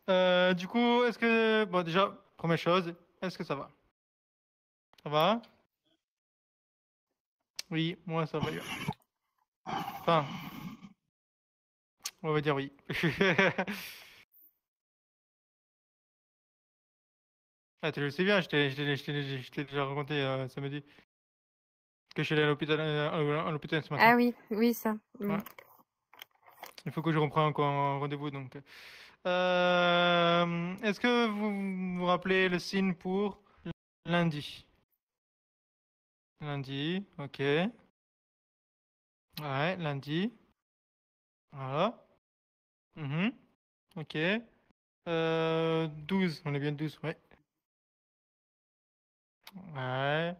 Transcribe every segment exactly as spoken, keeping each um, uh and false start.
Euh, du coup, est-ce que... Bon, déjà, première chose, est-ce que ça va? Ça va? Oui, moi ça va bien. Enfin, on va dire oui. Ah, tu le sais bien, je t'ai je t'ai- je t'ai- je t'ai déjà raconté euh, samedi que je suis allé à l'hôpital euh, à l'hôpital ce matin. Ah oui, oui, ça. Mm. Ouais. Il faut que je reprenne encore un rendez-vous donc. Euh, est-ce que vous vous rappelez le signe pour lundi? Lundi, ok. Ouais, lundi. Voilà. Mhm, ok. Euh, douze, on est bien douze, ouais. Ouais.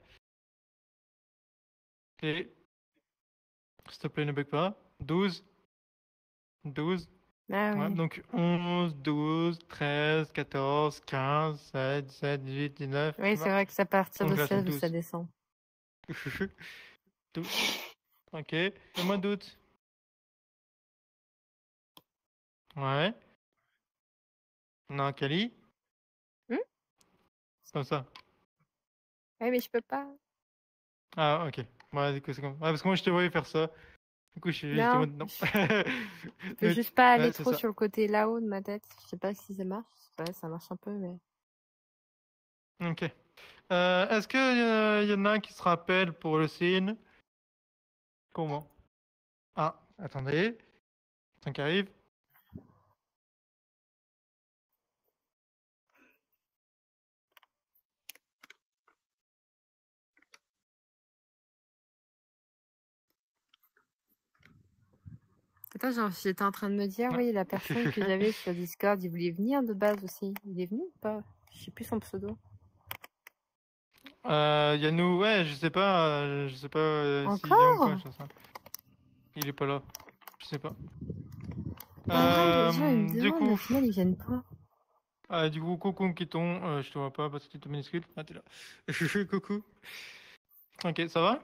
Ok. S'il te plaît, ne bug pas. douze, douze. Ah Ouais, oui. donc onze, douze, treize, quatorze, quinze, seize, dix-sept, dix-huit, dix-neuf, Oui, c'est vingt. vrai que c'est à partir de Donc là, j'ai seize où ça douze. descend. douze. Ok. Le mois d'août. Ouais. Non, Kali. Hmm. Comme ça. Oui, mais je peux pas. Ah, ok. Ouais, du coup, c'est comme... Ouais, parce que moi, je te voyais faire ça. Du coup, je suis juste en Non, mode non. je je peux Mais- juste pas aller Ouais, c'est trop ça. sur le côté là-haut de ma tête. Je sais pas si ça marche. Ouais, ça marche un peu, mais... Ok. Euh, est-ce qu'il y, y en a un qui se rappelle pour le signe? Comment? Ah, attendez. Un qui arrive. Attends, genre, j'étais en train de me dire, Ouais. oui, la personne que j'avais sur Discord, il voulait venir de base aussi. Il est venu ou pas? Je sais plus son pseudo. Euh, Yannou, ouais, je sais pas, euh, je sais pas euh, s'il vient ou pas, Encore? je sais pas. Il est pas là, je sais pas. En vrai, les gens, ils me Euh, du demandent, mais au coup, final, ils viennent pas. euh, du coup, coucou Kiton, euh, je te vois pas parce que tu es minuscule. Ah, t'es là. Coucou. Ok, ça va?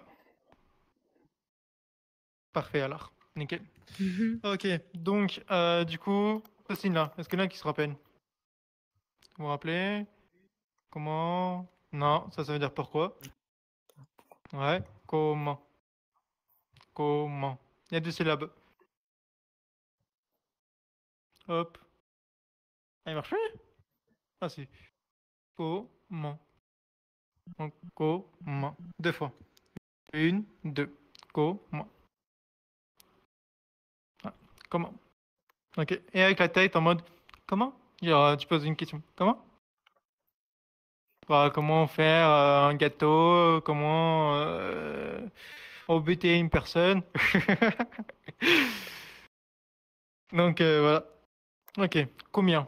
Parfait alors, nickel. Mhm. Ok, donc, euh, du coup, ce signe-là, est-ce que là qui se rappelle? Vous vous rappelez? Comment? Non, ça, ça veut dire pourquoi? Ouais, comment? Comment? Il y a deux syllabes. Hop. Ah, il marche plus? Ah, si. Comment? Donc, comment? Deux fois. Une, deux. Comment? Ah, comment? Ok. Et avec la tête en mode comment? Genre, tu poses une question. Comment? Bah, comment faire euh, un gâteau? Comment euh, embêter une personne? Donc euh, voilà. Ok. Combien?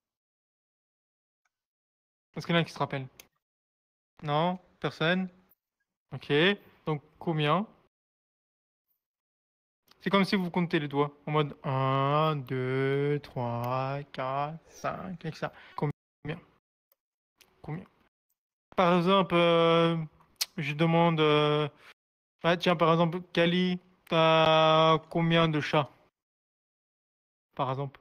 Est-ce qu'il y en a qui se rappelle? Non? Personne? Ok. Donc combien? C'est comme si vous comptez les doigts en mode un, deux, trois, quatre, cinq, et cetera. Combien? Combien? Par exemple, euh, je demande, euh, ah, tiens, par exemple, Kali, t'as combien de chats, par exemple?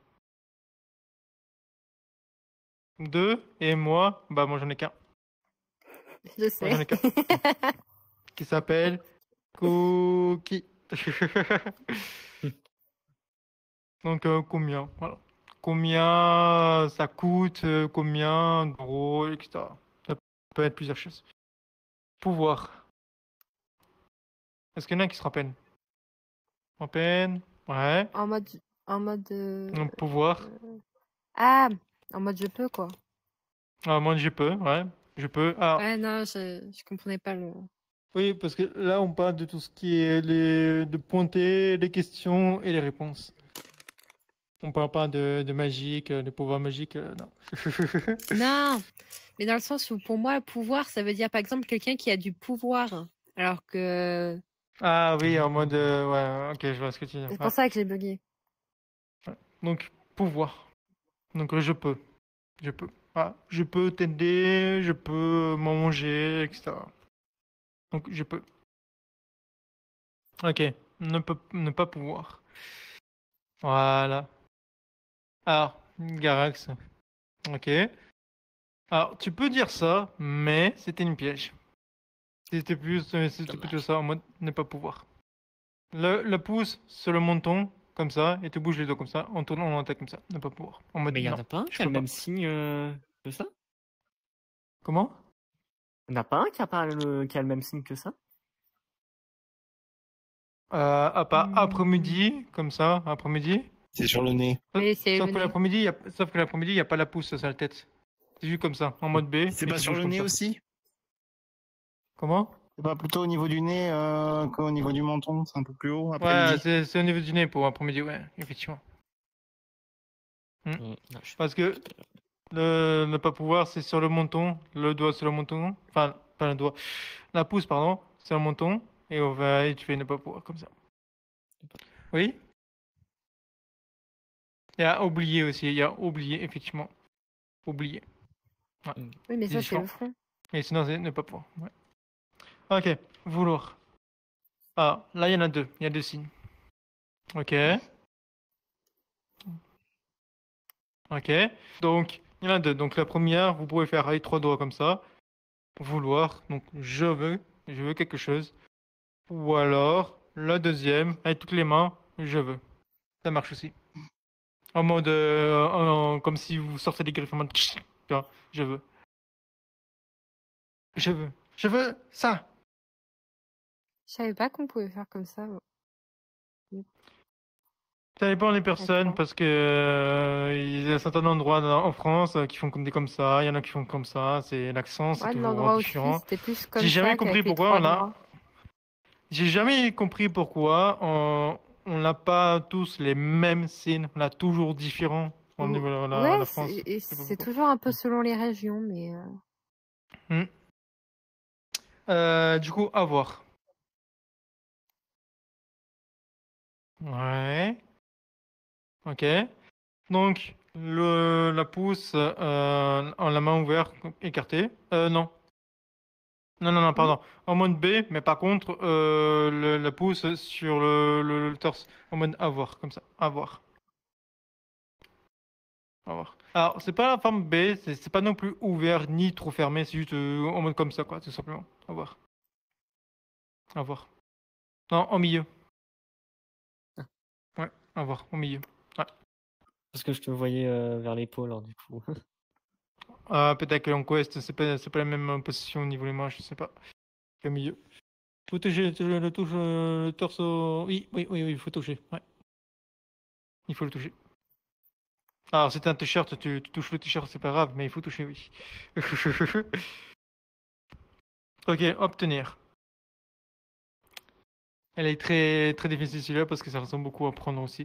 Deux, et moi, bah moi j'en ai qu'un. Je Moi j'en sais. ai qu'un. Qui s'appelle Cookie. Donc euh, combien? Voilà. Combien ça coûte, euh, combien d'euros, et cetera. Ça peut être plusieurs choses. Pouvoir. Est-ce qu'il y en a qui se rappellent? En peine? Ouais. En mode, en mode, euh, Donc, pouvoir. ah, en mode je peux, quoi. Ah, moi je peux, ouais. Je peux. Ah, Ouais, non, je, je comprenais pas le... oui, parce que là, on parle de tout ce qui est les... de pointer les questions et les réponses. On parle pas de, de magique, euh, de pouvoir magique, euh, non. Non, mais dans le sens où pour moi, pouvoir, ça veut dire par exemple quelqu'un qui a du pouvoir. Alors que... Ah oui, en mode, euh, ouais, ok, je vois ce que tu dis. C'est pour Ouais. ça que j'ai bugué. Ouais. Donc, pouvoir. Donc, euh, je peux. Je peux. Ah, je peux t'aider, je peux manger, et cetera. Donc, je peux. Ok. Ne, peut, ne pas pouvoir. Voilà. Alors, Garax. Ok. Alors, tu peux dire ça, mais c'était une piège. C'était plus, euh, c'était plutôt Dommage. ça, en mode ne pas pouvoir. Le, le pouce sur le menton, comme ça, et tu bouges les doigts comme ça, en tournant la tête comme ça, ne pas pouvoir. En mode Mais il y en non, a pas un je qui a peux le pas. même signe euh, que ça? Comment? Il n'y en a pas un qui a, pas le... qui a le même signe que ça? Euh, à part Hmm. après-midi, comme ça, après-midi. C'est sur le nez. Euh, Oui, c'est Sauf le que nez. l'après-midi, il y a... Sauf que l'après-midi, il n'y a pas la pouce sur la tête. C'est juste comme ça, en mode B. C'est et pas tu sur bouges le comme nez ça. aussi? Comment? C'est pas plutôt au niveau du nez euh, qu'au niveau du menton? C'est un peu plus haut Ouais, après-midi? c'est c'est au niveau du nez pour après-midi, ouais, effectivement. Hmm. Hmm, non, je- Parce que le ne pas pouvoir, c'est sur le menton, le doigt sur le menton, enfin, pas le doigt, la pouce, pardon, sur le menton, et on va, et tu fais ne pas pouvoir, comme ça. Oui? Il y a oublié aussi, il y a oublié, effectivement. Oublié. Ouais. Hmm. Oui, mais C'est ça, c'est différent. le front. Et sinon, c'est ne pas pouvoir. Ouais. Ok, vouloir. Ah, là, il y en a deux. Il y a deux signes. Ok. Ok. Donc, il y en a deux. Donc, la première, vous pouvez faire avec trois doigts comme ça. Vouloir. Donc, je veux. Je veux quelque chose. Ou alors, la deuxième, avec toutes les mains, je veux. Ça marche aussi. En mode, euh, en- comme si vous sortez des griffes en mode, tu vois, je veux. Je veux. Je veux ça. Je savais pas qu'on pouvait faire comme ça. moi. Ça dépend des personnes D'accord. parce que euh, il y a certains endroits dans- en France euh, qui font comme des comme ça, il y en a qui font comme ça, c'est l'accent, c'est Ouais, de toujours l'endroit où je suis, différent. c'était plus J'ai comme jamais ça compris qu'avec les pourquoi trois on a, doigts. j'ai jamais compris pourquoi on on n'a pas tous les mêmes signes, on a toujours différents au Ou- niveau de la, Ouais, la France. c'est et Je sais pas c'est pourquoi. toujours un peu selon les régions, mais euh, Hmm. Euh, du coup, à voir. Ouais. Ok. Donc le la pouce euh, en la main ouverte, écartée. Euh, non. Non, non, non, hmm, pardon. En mode B, mais par contre, euh, le, la pouce sur le, le- le torse. En mode avoir, comme ça. Avoir. Avoir. Alors, c'est pas la forme B, c'est c'est pas non plus ouvert ni trop fermé, c'est juste euh, en mode comme ça, quoi, tout simplement. Avoir. Avoir. Non, au milieu. Ouais, avoir, au milieu. Ouais. Parce que je te voyais euh, vers l'épaule, alors du coup. Ah, peut-être que en Quest, c'est pas, c'est pas la même position au niveau des mains, je sais pas. Au milieu. Faut toucher le, le, touche, euh, le torse. au- Oui, oui, oui, oui, il faut toucher. Ouais. Il faut le toucher. Alors, c'est un t-shirt, tu, tu touches le t-shirt, c'est pas grave, mais il faut toucher, oui. Ok, obtenir. Elle est très, très difficile celui-là parce que ça ressemble beaucoup à prendre aussi.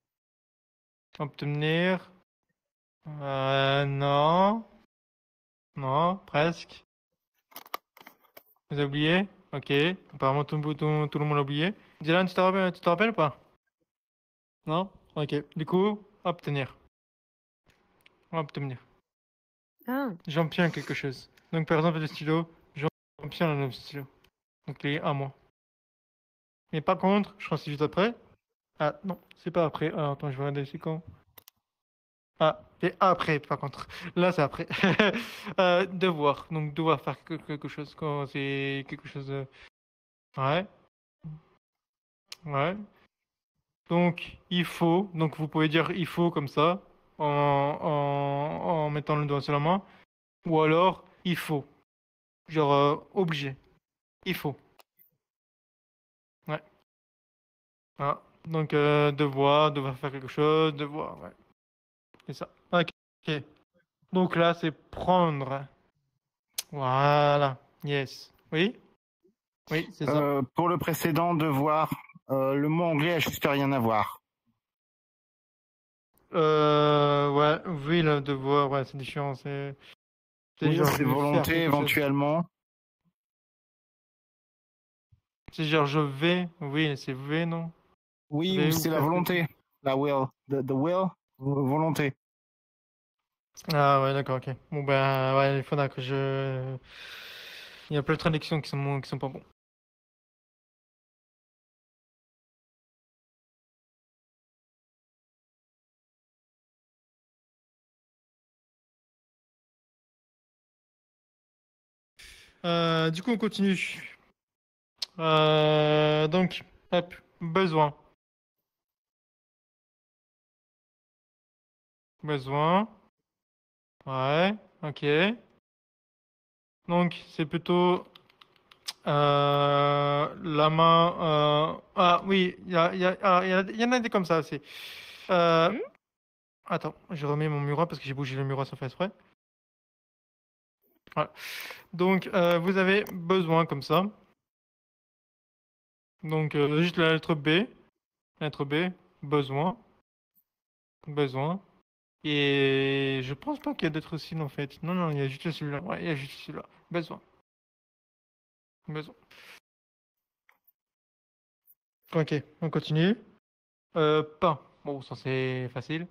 Obtenir. Euh, non. Non, presque. Vous avez oublié? Ok. Apparemment, tout, tout, tout le monde l'a oublié. Dylan, tu te rappelles, tu te rappelles ou pas? Non? Ok. Du coup, obtenir. Obtenir. ah, J'obtiens quelque chose. Donc, par exemple, le stylo, j'obtiens un nouveau stylo. Donc, il est à moi. Mais par contre, je crois que c'est juste après. Ah non, c'est pas après. Ah, attends, je vais regarder c'est quand. Ah, c'est après par contre. Là, c'est après. Euh, devoir. Donc, devoir faire que- quelque chose quand c'est quelque chose. de- Ouais, ouais. Donc, il faut. Donc, vous pouvez dire il faut comme ça en, en, en mettant le doigt sur la main. Ou alors, il faut. Genre, euh, obligé. Il faut. Ouais. Ah. Donc, euh, devoir, devoir faire quelque chose, devoir. Ouais. C'est ça. Ok. Ok. Donc là, c'est prendre. Voilà. Yes. Oui? Oui, c'est ça. Euh, pour le précédent, devoir, euh, le mot anglais a juste rien à voir. Euh, ouais, oui, le devoir, ouais, c'est différent. C'est, c'est Oui, genre, c'est je vais faire volonté quelque chose. éventuellement. C'est genre, je vais. Oui, c'est V, non? Oui, ou Vais ou c'est la faire quelque chose. volonté. La will. The, the will, vo- volonté. Ah ouais, d'accord, ok. Bon, ben, ouais, il faudra que je. Il y a plein de traductions qui sont, qui sont pas bons. Euh, du coup, on continue. Euh, donc, hop, besoin. Besoin. Ouais, ok. Donc, c'est plutôt euh, la main. euh, Ah oui, il y, a, il y, a- ah, il y, a- il y en a des comme ça aussi. Euh, Hmm. Attends, je remets mon miroir parce que j'ai bougé le miroir sans faire exprès. Voilà. Donc, euh, vous avez besoin comme ça. Donc, euh, juste la lettre B. Lettre B, besoin. Besoin. Et je pense pas qu'il y a d'autres signes en fait. Non, non, il y a juste celui-là. Ouais, il y a juste celui-là. Besoin. Besoin. Ok, on continue. Euh, pas. Bon, ça c'est facile.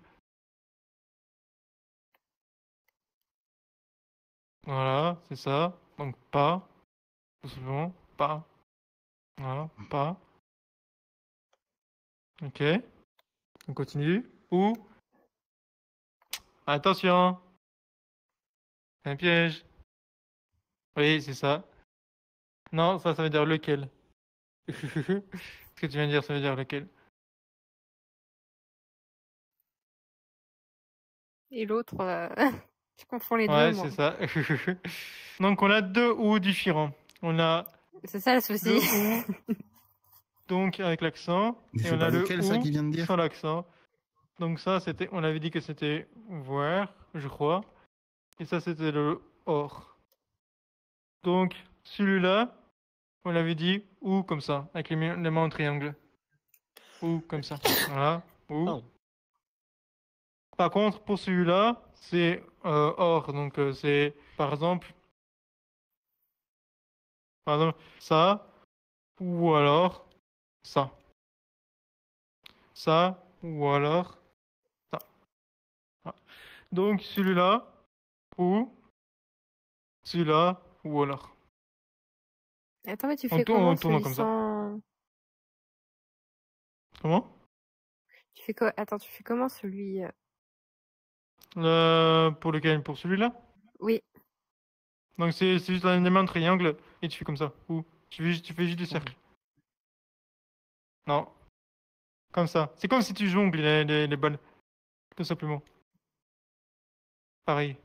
Voilà, c'est ça. Donc pas. Tout simplement. Pas. Voilà, pas. Ok, on continue. Ou. Attention, c'est un piège. Oui, c'est ça. Non, ça, ça veut dire lequel. Ce que tu viens de dire, ça veut dire lequel. Et l'autre, euh, je confonds les deux, Ouais, moi. c'est ça. Donc on a deux ou différents. On a C'est ça le le souci. ou, donc avec l'accent, Mais et c'est on a pas le lequel ça ou qu'il vient de dire? sans l'accent. Donc ça, c'était, on avait dit que c'était voir, je crois. Et ça, c'était le or. Donc celui-là, on l'avait dit ou comme ça, avec les, mains- les mains en triangle. Ou comme ça. Voilà. Ou. Oh. Par contre, pour celui-là, c'est euh, or. Donc euh, c'est, par exemple, par exemple, ça, ou alors ça. Ça, ou alors ça. Voilà. Donc celui-là, ou celui-là, ou alors. Attends, mais tu On fais tourne, comment on tourne celui comme ça. sans... Comment? Tu fais quoi? Attends, tu fais comment celui... euh, Le... Pour lequel? Pour celui-là? Oui. Donc c'est c'est juste un élément de triangle et tu fais comme ça. Ou tu fais, juste- tu fais juste du cercle. Non, comme ça. C'est comme si tu jongles les, les, les balles. Tout simplement. Pareil.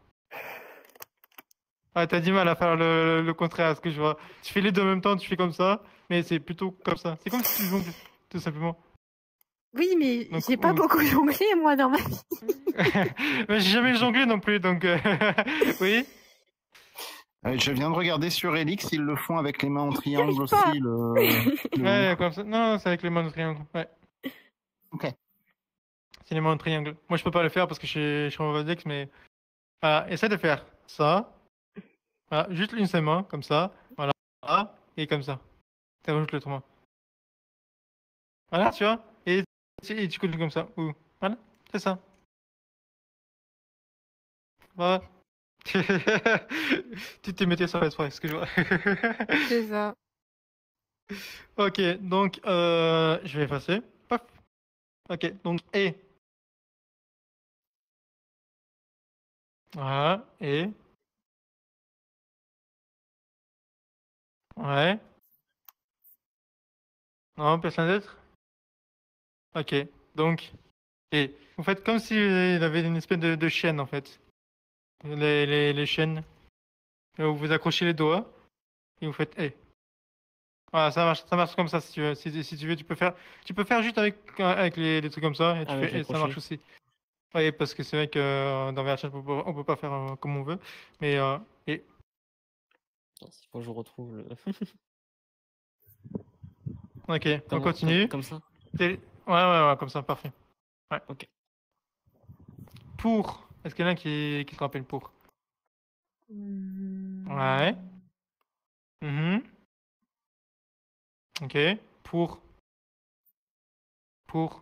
Ah, t'as du mal à faire le, le contraire à ce que je vois. Tu fais les deux en même temps, tu fais comme ça, mais c'est plutôt comme ça. C'est comme si tu jongles, tout simplement. Oui, mais Donc, j'ai pas ou. beaucoup jonglé, moi, dans ma vie. Mais j'ai jamais jonglé non plus, donc euh, oui. Euh, Je viens de regarder sur Elix, ils le font avec les mains en triangle J'arrive pas. aussi. Le... le Ouais, ou. comme ça. Non, c'est avec les mains de triangle. Ouais, Ok. c'est les mains de triangle. Moi, je peux pas le faire parce que je suis, je suis en Vadex, mais voilà, essaie de faire ça. Voilà, juste une seule main, comme ça. Voilà, et comme ça. Tu rajoutes l'autre main. Voilà, tu vois. Et, et tu continues comme ça. Ou voilà, c'est ça. Voilà. Tu t'es metté sur la soirée, excuse-moi. C'est ça. Ok, donc euh, je vais effacer. Paf. Ok, donc et. Voilà, et. Ouais. Non, personne d'autre? Ok, donc et. Vous faites comme s'il avait une espèce de, de chaîne en fait. Les, les, les chaînes. Et vous vous accrochez les doigts et vous faites et. Voilà, ça marche, ça marche comme ça si tu veux. Si, si tu veux, tu peux faire, tu peux faire juste avec, avec les, les trucs comme ça et tu Avec fais les et ça crochets. marche aussi. Oui, parce que c'est vrai que euh, dans V H H, on peut pas, on peut pas faire euh, comme on veut. Mais euh, et Attends, il faut que je retrouve le. ok, on Comment- continue. Comme, comme ça. T'es- Ouais, ouais, ouais, comme ça, parfait. Ouais. Ok. Pour. Est-ce qu'il y en a qui, qui se rappelle pour? Hmm. Ouais. Mhm. Ok. Pour. Pour.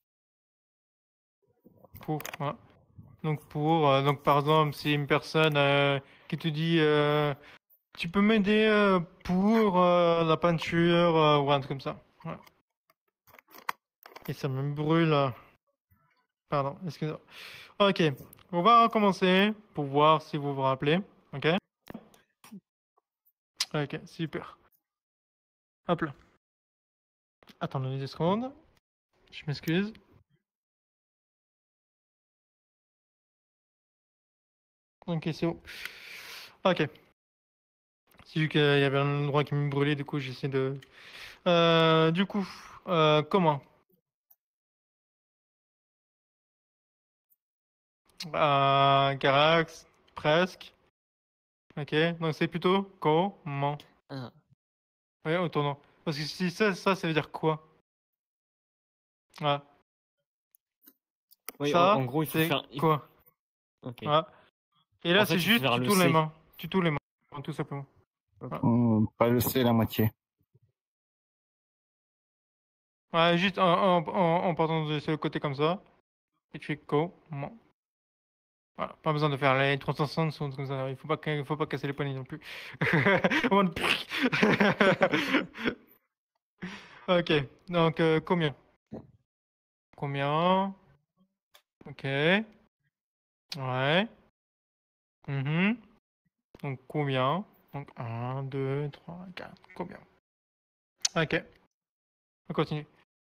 Pour. Ouais. Donc pour. euh, donc par exemple, si une personne euh, qui te dit euh, tu peux m'aider euh, pour euh, la peinture euh, ou un truc comme ça. Ouais. Et ça me brûle. euh. Pardon, excusez-moi. Ok. On va recommencer pour voir si vous vous rappelez. Ok. Ok, super. Hop là. Attendez deux secondes. Je m'excuse. Ok, c'est bon. Ok. C'est vu qu'il y avait un endroit qui me brûlait, du coup j'essaie de... Euh, du coup, euh, comment euh, Carax, presque. Ok, donc c'est plutôt comment Ah. Oui, au tournant. Parce que si ça, ça, ça veut dire quoi Ah, Oui, en, ça, en gros, il faut c'est faire. il- quoi Ok. Ouais. Et là, En fait, c'est il faut juste, faire tu le tournes les C. mains. Tu tournes les mains, tout simplement. Hum, Pas le C, la moitié. Ouais, juste en, en, en, en partant de ce côté comme ça. Et tu fais comment Voilà, pas besoin de faire les trois cent soixante comme ça. Il faut pas, ca- il faut pas casser les poignets non plus. En mode- Ok, donc euh, combien Combien Ok, ouais. Mhm. Donc combien Donc un, deux, trois, quatre. Combien Ok, on continue.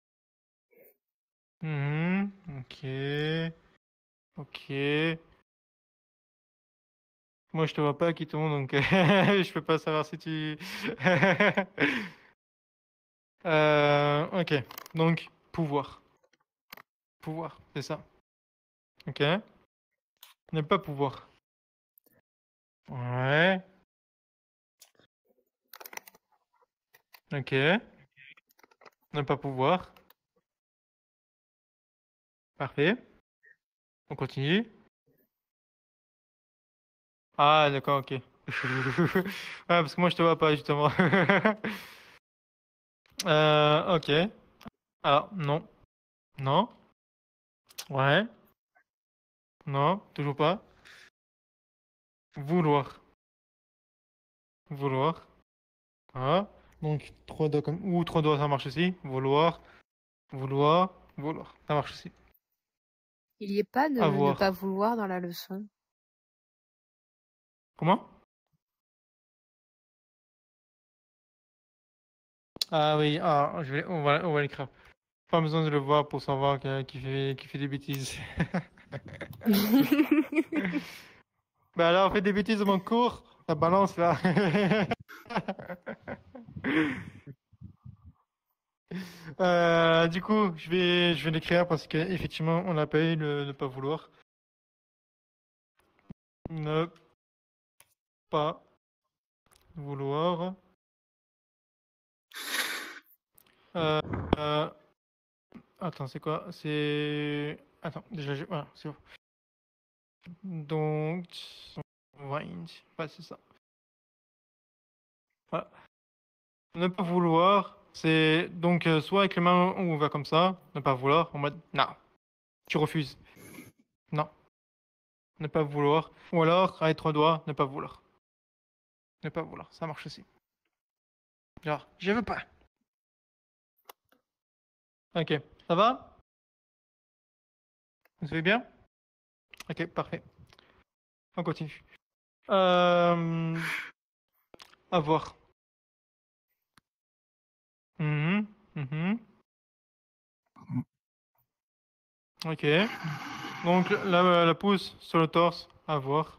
Mhm. Ok, ok. Moi je te vois pas, Kiton, donc je peux pas savoir si tu... Euh, ok, donc pouvoir. Pouvoir, c'est ça. Ok. Ne pas pouvoir. Ouais. Ok. Ne pas pouvoir. Parfait. On continue. Ah, d'accord, ok. Ouais, parce que moi je te vois pas, justement. Euh, ok. Ah, non. Non. Ouais. Non, toujours pas. Vouloir. Vouloir. Ah. Donc, trois doigts comme... Ou trois doigts, ça marche aussi. Vouloir. Vouloir. Vouloir. Ça marche aussi. Il n'y ait pas de ne pas Avoir. vouloir dans la leçon. Comment? Ah oui, ah, je vais... on va, on va l'écrire. Pas besoin de le voir pour savoir que- qu'il fait, qu'il fait des bêtises. Bah là, on fait des bêtises dans mon cours. Ça balance là. Euh, du coup, je vais, je vais l'écrire parce qu'effectivement, on n'a pas eu le ne pas vouloir. Ne pas vouloir. Euh, euh, attends, c'est quoi? C'est... Attends, déjà, je... voilà, c'est bon. Donc, range. Ouais, c'est ça. Voilà. Ne pas vouloir, c'est donc euh, soit avec les mains on va comme ça, ne pas vouloir, en mode non, tu refuses. Non, ne pas vouloir. Ou alors, avec trois doigts, ne pas vouloir. Ne pas vouloir, ça marche aussi. Genre, je veux pas. Ok, ça va? Vous savez bien? Ok, parfait. On continue. Euh... Avoir. Mhm, mhm. Ok. Donc, la, la pouce sur le torse, avoir.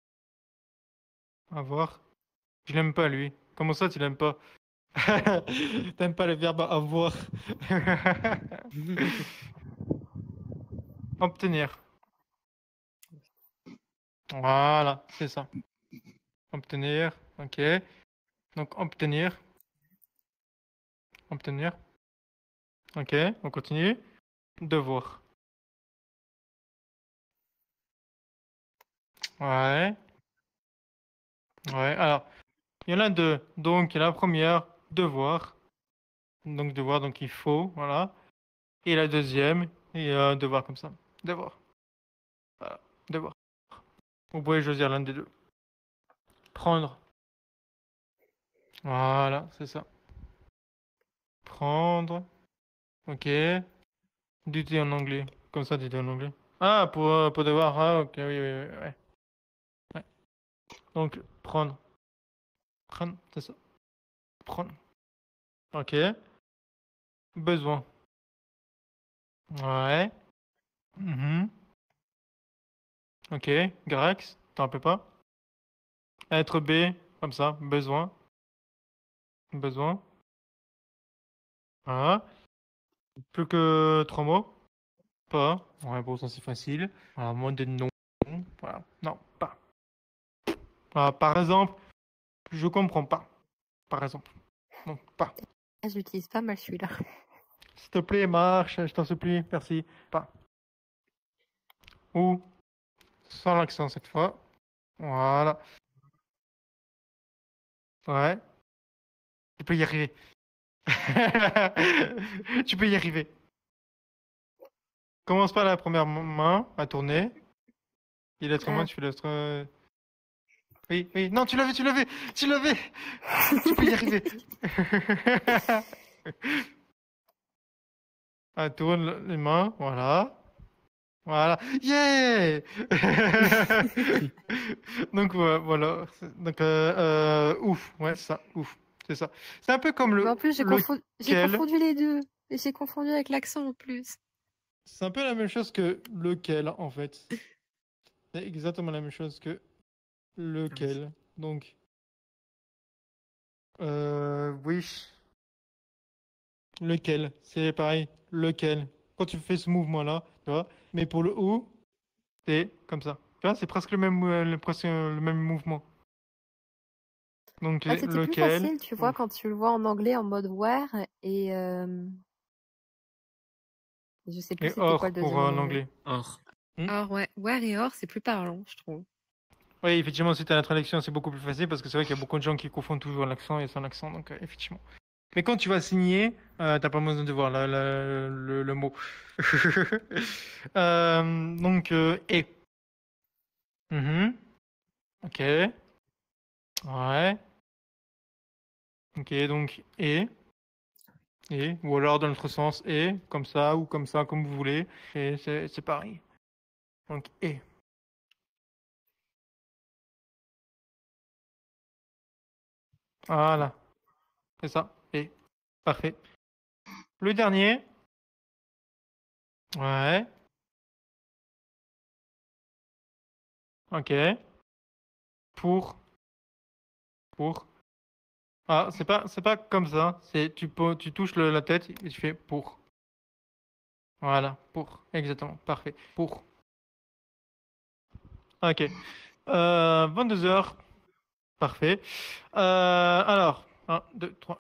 Avoir. Je l'aime pas, lui. Comment ça, tu l'aimes pas? T'aimes pas le verbe avoir. Obtenir. Voilà, c'est ça. Obtenir. Ok. Donc, obtenir. Obtenir. Ok, on continue. Devoir. Ouais. Ouais, alors, il y en a deux. Donc, la première, devoir. Donc, devoir, donc il faut. Voilà. Et la deuxième, et euh, devoir comme ça. Devoir. Voilà. Devoir. Vous pouvez choisir l'un des deux. Prendre. Voilà, c'est ça. Prendre. Ok. Du thé en anglais. Comme ça, du thé en anglais. Ah, pour, euh, pour devoir. Ah, ok, oui, oui, oui. Ouais. Ouais. Donc, prendre. Prendre, c'est ça. Prendre. Ok. Besoin. Ouais. Mhm. Ok. Grex, t'en rappelles pas? Être B, comme ça. Besoin. Besoin. Voilà. Plus que trois mots. Pas. Ouais, bon, ça c'est facile. Voilà, moins de non. Voilà. Non, pas. Voilà, par exemple, je comprends pas. Par exemple. Non, pas. Ah, je l'utilise pas mal celui-là. S'il te plaît, marche, je t'en supplie. Merci. Pas. Ou, sans l'accent cette fois. Voilà. Ouais. Tu peux y arriver. Tu peux y arriver. Commence par la première main à tourner. Et l'être humain, Ah. tu fais l'autre. Oui, oui. Non, tu l'avais, tu l'avais, tu l'avais. Tu peux y arriver. Ah, tourne les mains, voilà. Voilà. Yeah! Donc ouais, voilà. Donc euh, euh, ouf, ouais, c'est ça, ouf, c'est ça. C'est un peu comme Mais le en plus, j'ai confondu, j'ai lequel. confondu les deux. Et j'ai confondu avec l'accent en plus. C'est un peu la même chose que lequel en fait. C'est exactement la même chose que lequel. Donc euh, oui, lequel, c'est pareil, lequel. Quand tu fais ce mouvement-là, tu vois. Mais pour le ou, c'est comme ça. Tu vois, c'est presque le même, euh, le, presque le même mouvement. Donc Ah, c'était plus lequel. facile, tu vois, Ouf. quand tu le vois en anglais en mode where et euh... je sais plus Et c'était quoi or le deuxième pour euh, en anglais. l'anglais. Or. Hmm. Or, ouais, where et or, c'est plus parlant, je trouve. Oui, effectivement, si tu as la traduction, c'est beaucoup plus facile parce que c'est vrai qu'il y a beaucoup de gens qui confondent toujours l'accent et son accent, donc euh, effectivement. Mais quand tu vas signer, euh, t'as pas besoin de voir la- la- le, le mot. Euh, donc, euh, et. Mhm. Ok. Ouais. Ok, donc, et. Et. Ou alors dans l'autre sens, et. Comme ça, ou comme ça, comme vous voulez. Et c'est c'est pareil. Donc, et. Voilà. C'est ça. Et. Parfait. Le dernier. Ouais. Ok. Pour. Pour. Ah, c'est pas, c'est pas comme ça. C'est tu, po- tu touches le- la tête et tu fais pour. Voilà, pour. Exactement. Parfait. Pour. Ok. Euh, vingt-deux heures. Parfait. Euh, alors, un, deux, trois.